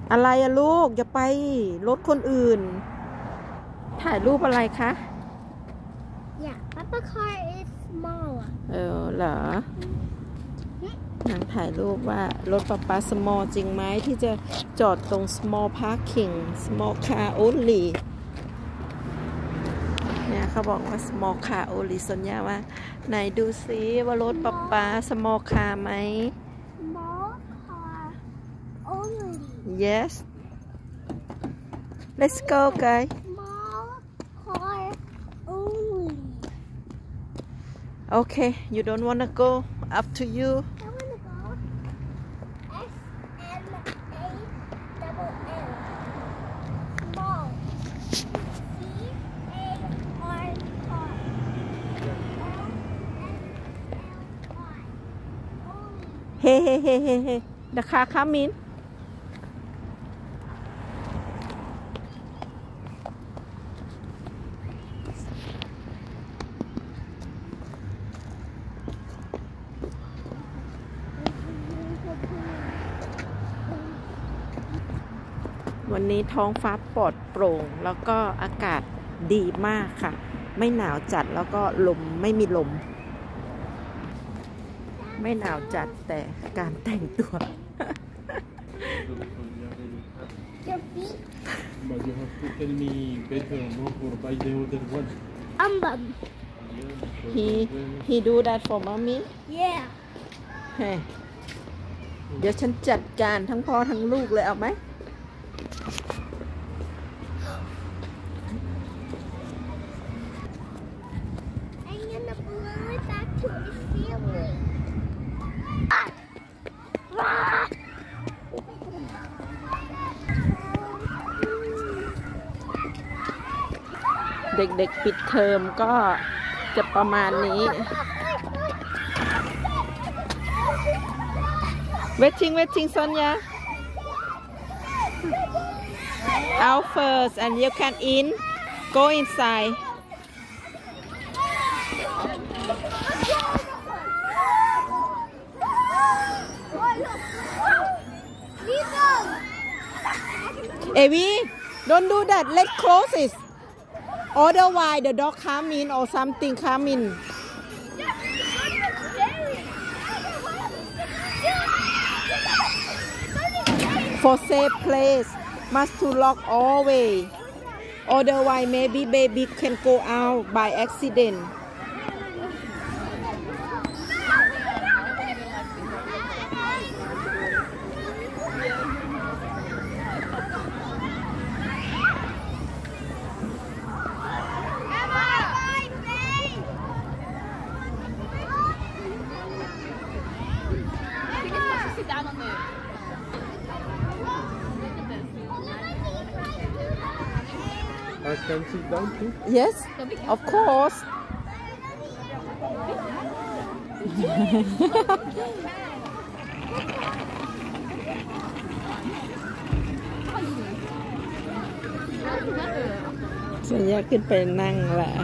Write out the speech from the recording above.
อะไรอะลูกอย่าไปรถคนอื่นถ่ายรูปอะไรคะ Yeah, Papa car is small. เหรอนางถ่ายรูปว่ารถป๊า small จริงไหมที่จะจอดตรง small parking small car only เนี่ยเขาบอกว่า small car only สัญญาว่าไหนดูซิว่ารถป๊า small car ไหม Small car only. Yes Let's go guys Small car only. Okay you don't wanna go up to you I wanna go. S-M-A-double-L. Small. C-A-R car. L-M-L-Y. Only. Hey the car comingวันนี้ท้องฟ้าปลอดโปร่งแล้วก็อากาศดีมากค่ะไม่หนาวจัดแล้วก็ลมไม่มีลมไม่หนาวจัดแต่การแต่งตัว Your feet. But you have to tell me better, no, for buy the other one. he do that for mommy Yeah. เฮ้เดี๋ยวฉันจัดการทั้งพ่อทั้งลูกเลยเอาไหม I'm gonna blow it back to the ceiling. เด็กๆปิดเทอมก็จะประมาณนี้ waiting Sonia out first and you can in go inside Evie don't do that let's close it otherwise the dog come in or something come in for safe place must to lock all way otherwise maybe baby can go out by accident I can sit down too. Yes of course ส่วนใหญ่ขึ้นไปนั่งแหละ